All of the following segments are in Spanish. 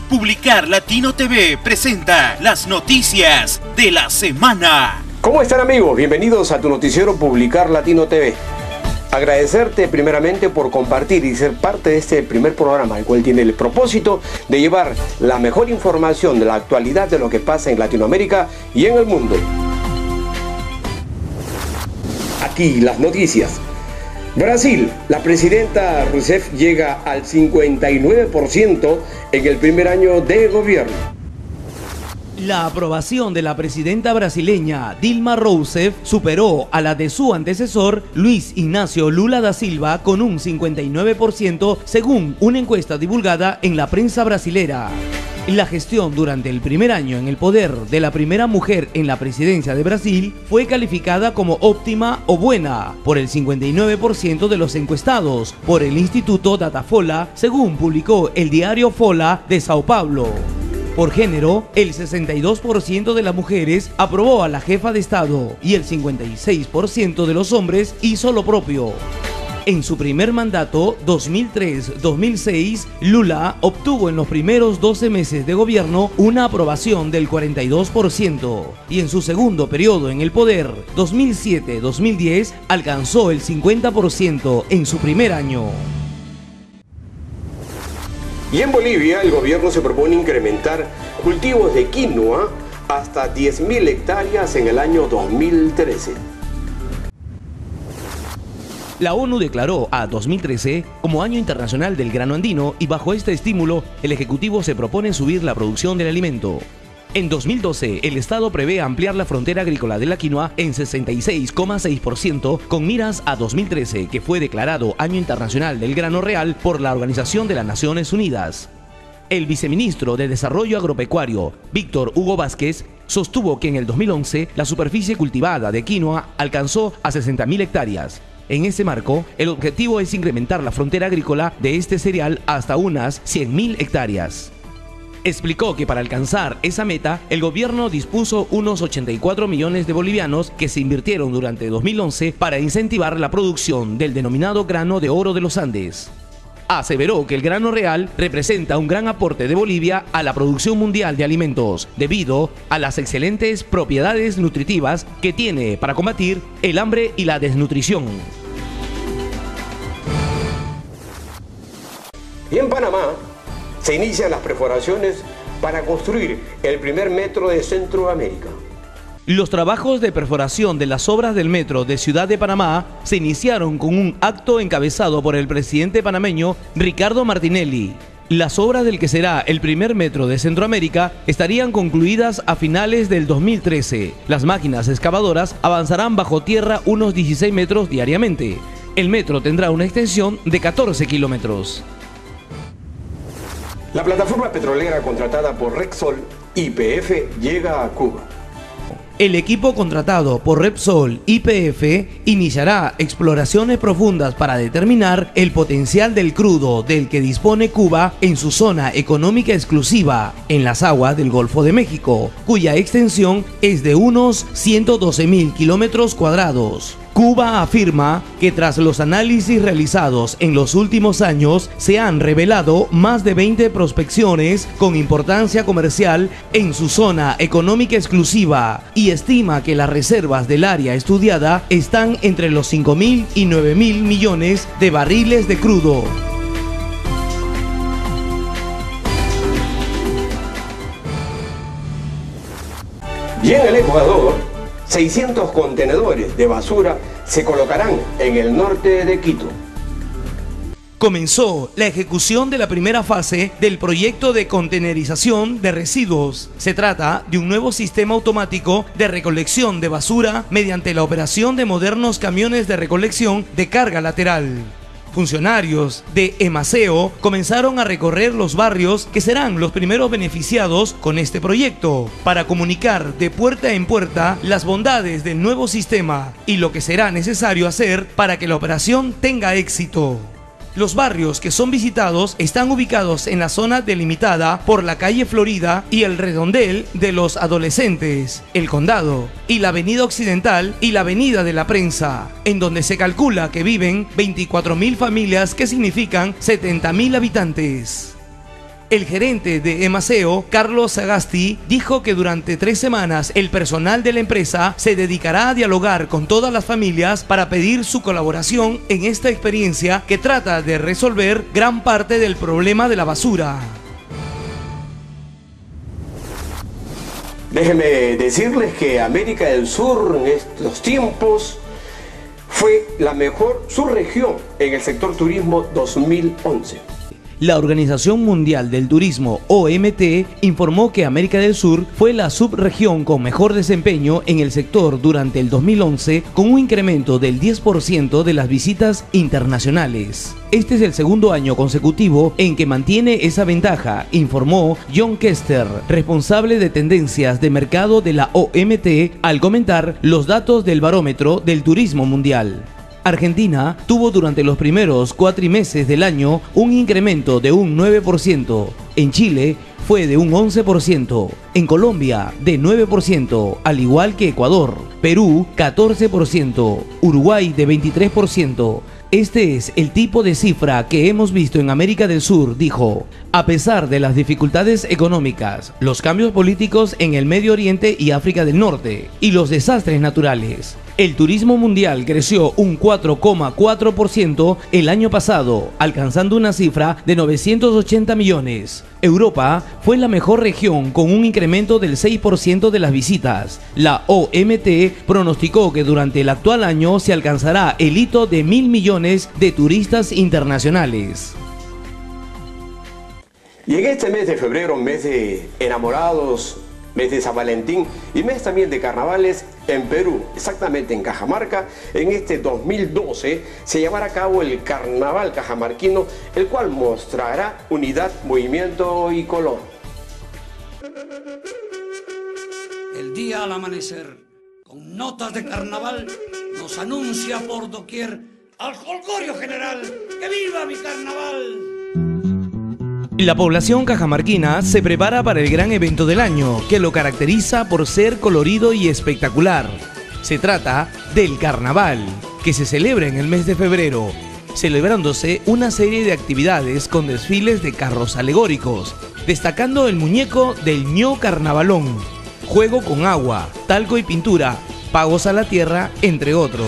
Publicar Latino TV presenta las noticias de la semana. ¿Cómo están, amigos? Bienvenidos a tu noticiero Publicar Latino TV. Agradecerte primeramente por compartir y ser parte de este primer programa, el cual tiene el propósito de llevar la mejor información de la actualidad de lo que pasa en Latinoamérica y en el mundo. Aquí las noticias. Brasil, la presidenta Rousseff llega al 59% en el primer año de gobierno. La aprobación de la presidenta brasileña Dilma Rousseff superó a la de su antecesor Luis Ignacio Lula da Silva con un 59% según una encuesta divulgada en la prensa brasilera. La gestión durante el primer año en el poder de la primera mujer en la presidencia de Brasil fue calificada como óptima o buena por el 59% de los encuestados por el Instituto Datafolha, según publicó el diario Folha de Sao Paulo. Por género, el 62% de las mujeres aprobó a la jefa de Estado y el 56% de los hombres hizo lo propio. En su primer mandato, 2003-2006, Lula obtuvo en los primeros 12 meses de gobierno una aprobación del 42% y en su segundo periodo en el poder, 2007-2010, alcanzó el 50% en su primer año. Y en Bolivia, el gobierno se propone incrementar cultivos de quinoa hasta 10.000 hectáreas en el año 2013. La ONU declaró a 2013 como Año Internacional del Grano Andino y bajo este estímulo, el Ejecutivo se propone subir la producción del alimento. En 2012, el Estado prevé ampliar la frontera agrícola de la quinoa en 66,6% con miras a 2013, que fue declarado Año Internacional del Grano Real por la Organización de las Naciones Unidas. El viceministro de Desarrollo Agropecuario, Víctor Hugo Vázquez, sostuvo que en el 2011 la superficie cultivada de quinoa alcanzó a 60.000 hectáreas. En ese marco, el objetivo es incrementar la frontera agrícola de este cereal hasta unas 100.000 hectáreas. Explicó que para alcanzar esa meta, el gobierno dispuso unos 84 millones de bolivianos que se invirtieron durante 2011 para incentivar la producción del denominado grano de oro de los Andes. Aseveró que el grano real representa un gran aporte de Bolivia a la producción mundial de alimentos, debido a las excelentes propiedades nutritivas que tiene para combatir el hambre y la desnutrición. Y en Panamá se inician las perforaciones para construir el primer metro de Centroamérica. Los trabajos de perforación de las obras del metro de Ciudad de Panamá se iniciaron con un acto encabezado por el presidente panameño Ricardo Martinelli. Las obras del que será el primer metro de Centroamérica estarían concluidas a finales del 2013. Las máquinas excavadoras avanzarán bajo tierra unos 16 metros diariamente. El metro tendrá una extensión de 14 kilómetros. La plataforma petrolera contratada por Repsol YPF llega a Cuba. El equipo contratado por Repsol YPF iniciará exploraciones profundas para determinar el potencial del crudo del que dispone Cuba en su zona económica exclusiva, en las aguas del Golfo de México, cuya extensión es de unos 112.000 kilómetros cuadrados. Cuba afirma que tras los análisis realizados en los últimos años se han revelado más de 20 prospecciones con importancia comercial en su zona económica exclusiva y estima que las reservas del área estudiada están entre los 5.000 y 9.000 millones de barriles de crudo. Y en el Ecuador, 600 contenedores de basura se colocarán en el norte de Quito. Comenzó la ejecución de la primera fase del proyecto de contenerización de residuos. Se trata de un nuevo sistema automático de recolección de basura mediante la operación de modernos camiones de recolección de carga lateral. Funcionarios de Emaceo comenzaron a recorrer los barrios que serán los primeros beneficiados con este proyecto para comunicar de puerta en puerta las bondades del nuevo sistema y lo que será necesario hacer para que la operación tenga éxito. Los barrios que son visitados están ubicados en la zona delimitada por la calle Florida y el redondel de los Adolescentes, el Condado, y la avenida Occidental y la avenida de la Prensa, en donde se calcula que viven 24.000 familias, que significan 70.000 habitantes. El gerente de Emaceo, Carlos Sagasti, dijo que durante 3 semanas el personal de la empresa se dedicará a dialogar con todas las familias para pedir su colaboración en esta experiencia que trata de resolver gran parte del problema de la basura. Déjenme decirles que América del Sur en estos tiempos fue la mejor subregión en el sector turismo 2011. La Organización Mundial del Turismo, OMT, informó que América del Sur fue la subregión con mejor desempeño en el sector durante el 2011, con un incremento del 10% de las visitas internacionales. Este es el segundo año consecutivo en que mantiene esa ventaja, informó John Kester, responsable de tendencias de mercado de la OMT, al comentar los datos del barómetro del turismo mundial. Argentina tuvo durante los primeros cuatrimestres del año un incremento de un 9%, en Chile fue de un 11%, en Colombia de 9%, al igual que Ecuador, Perú 14%, Uruguay de 23%. Este es el tipo de cifra que hemos visto en América del Sur, dijo. A pesar de las dificultades económicas, los cambios políticos en el Medio Oriente y África del Norte y los desastres naturales, el turismo mundial creció un 4,4% el año pasado, alcanzando una cifra de 980 millones. Europa fue la mejor región con un incremento del 6% de las visitas. La OMT pronosticó que durante el actual año se alcanzará el hito de 1.000 millones de turistas internacionales. Y en este mes de febrero, mes de enamorados, mes de San Valentín y mes también de carnavales en Perú, exactamente en Cajamarca, en este 2012 se llevará a cabo el Carnaval Cajamarquino, el cual mostrará unidad, movimiento y color. El día al amanecer, con notas de carnaval, nos anuncia por doquier al jolgorio general, ¡que viva mi carnaval! La población cajamarquina se prepara para el gran evento del año, que lo caracteriza por ser colorido y espectacular. Se trata del Carnaval, que se celebra en el mes de febrero, celebrándose una serie de actividades con desfiles de carros alegóricos, destacando el muñeco del ño carnavalón, juego con agua, talco y pintura, pagos a la tierra, entre otros.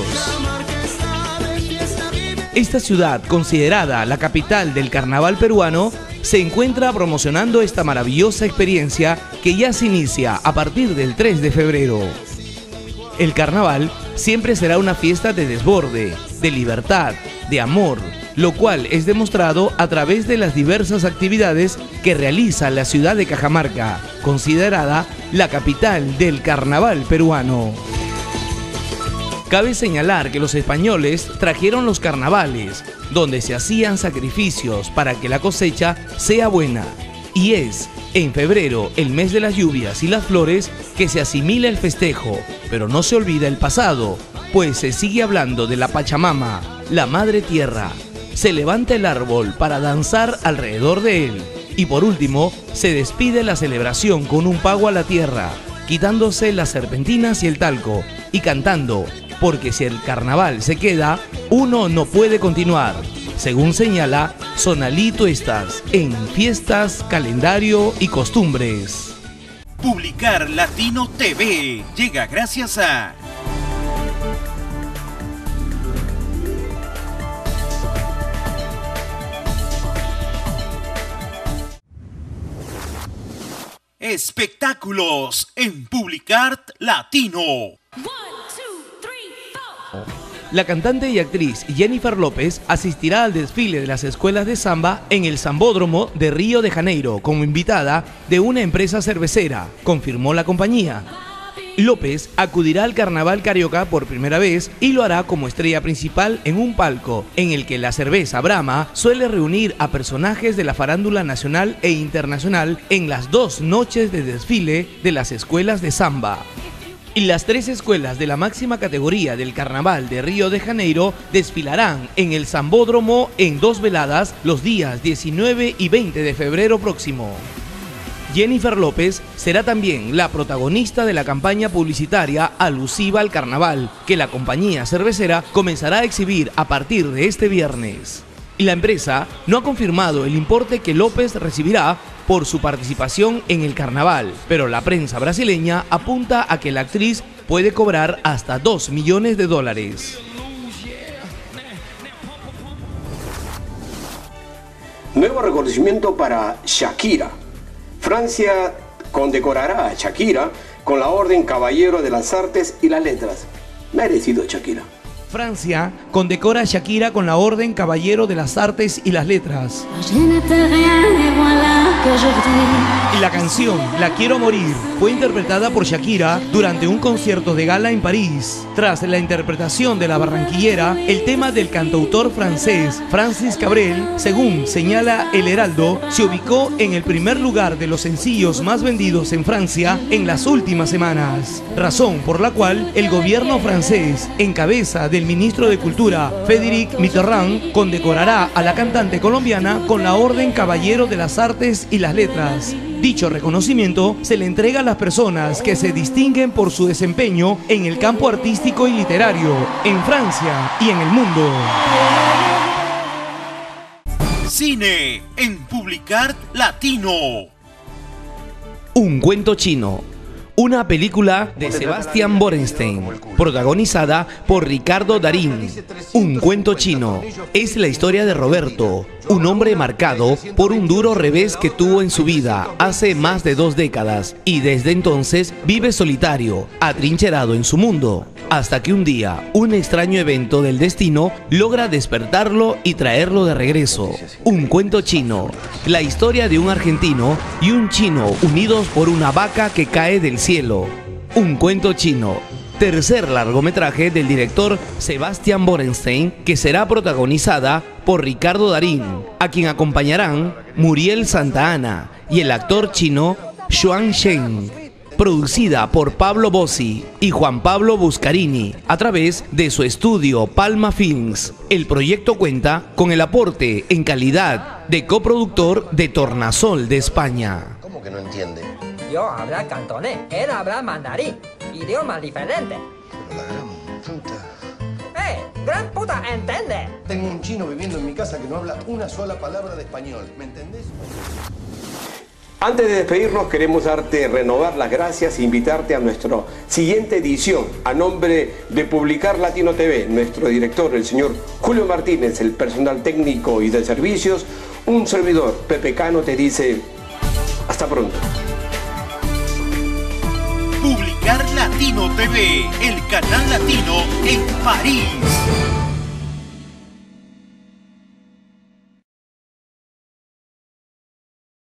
Esta ciudad, considerada la capital del carnaval peruano, se encuentra promocionando esta maravillosa experiencia que ya se inicia a partir del 3 de febrero. El carnaval siempre será una fiesta de desborde, de libertad, de amor, lo cual es demostrado a través de las diversas actividades que realiza la ciudad de Cajamarca, considerada la capital del carnaval peruano. Cabe señalar que los españoles trajeron los carnavales, donde se hacían sacrificios para que la cosecha sea buena. Y es en febrero, el mes de las lluvias y las flores, que se asimila el festejo, pero no se olvida el pasado, pues se sigue hablando de la Pachamama, la Madre Tierra. Se levanta el árbol para danzar alrededor de él. Y por último, se despide la celebración con un pago a la tierra, quitándose las serpentinas y el talco, y cantando, porque si el carnaval se queda, uno no puede continuar. Según señala Sonalito Estas, en Fiestas, Calendario y Costumbres. Publicar Latino TV llega gracias a Espectáculos en Publicart Latino. La cantante y actriz Jennifer López asistirá al desfile de las escuelas de samba en el Sambódromo de Río de Janeiro como invitada de una empresa cervecera, confirmó la compañía. López acudirá al Carnaval Carioca por primera vez y lo hará como estrella principal en un palco en el que la cerveza Brahma suele reunir a personajes de la farándula nacional e internacional en las 2 noches de desfile de las escuelas de samba. Y las 3 escuelas de la máxima categoría del Carnaval de Río de Janeiro desfilarán en el Sambódromo en 2 veladas los días 19 y 20 de febrero próximo. Jennifer López será también la protagonista de la campaña publicitaria alusiva al carnaval, que la compañía cervecera comenzará a exhibir a partir de este viernes. Y la empresa no ha confirmado el importe que López recibirá por su participación en el carnaval, pero la prensa brasileña apunta a que la actriz puede cobrar hasta $2 millones. Nuevo reconocimiento para Shakira. Francia condecorará a Shakira con la Orden Caballero de las Artes y las Letras. Merecido, Shakira. Francia condecora a Shakira con la Orden Caballero de las Artes y las Letras. Y la canción La Quiero Morir fue interpretada por Shakira durante un concierto de gala en París. Tras la interpretación de la barranquillera, el tema del cantautor francés Francis Cabrel, según señala El Heraldo, se ubicó en el primer lugar de los sencillos más vendidos en Francia en las últimas semanas, razón por la cual el gobierno francés, en cabeza del ministro de Cultura, Frédéric Mitterrand, condecorará a la cantante colombiana con la Orden Caballero de las Artes y las Letras. Dicho reconocimiento se le entrega a las personas que se distinguen por su desempeño en el campo artístico y literario, en Francia y en el mundo. Cine en Publicart Latino. Un cuento chino. Una película de Sebastián Borenstein, protagonizada por Ricardo Darín. Un cuento chino. Es la historia de Roberto, un hombre marcado por un duro revés que tuvo en su vida hace más de 2 décadas y desde entonces vive solitario, atrincherado en su mundo, hasta que un día un extraño evento del destino logra despertarlo y traerlo de regreso. Un cuento chino. La historia de un argentino y un chino unidos por una vaca que cae del cielo. Un cuento chino. Tercer largometraje del director Sebastián Borenstein, que será protagonizada por Ricardo Darín, a quien acompañarán Muriel Santa Ana y el actor chino Xuan Shen. Producida por Pablo Bossi y Juan Pablo Buscarini a través de su estudio Palma Films. El proyecto cuenta con el aporte en calidad de coproductor de Tornasol de España. ¿Cómo que no entiende? Yo hablo cantonés, él habla mandarín, idiomas diferentes. La gran puta. ¡Gran puta, entiende! Tengo un chino viviendo en mi casa que no habla una sola palabra de español, ¿me entendés? Antes de despedirnos queremos renovar las gracias e invitarte a nuestra siguiente edición. A nombre de Publicart Latino TV, nuestro director, el señor Julio Martínez, el personal técnico y de servicios, un servidor, Pepe Cano, te dice hasta pronto. Publicart Latino TV, el canal latino en París.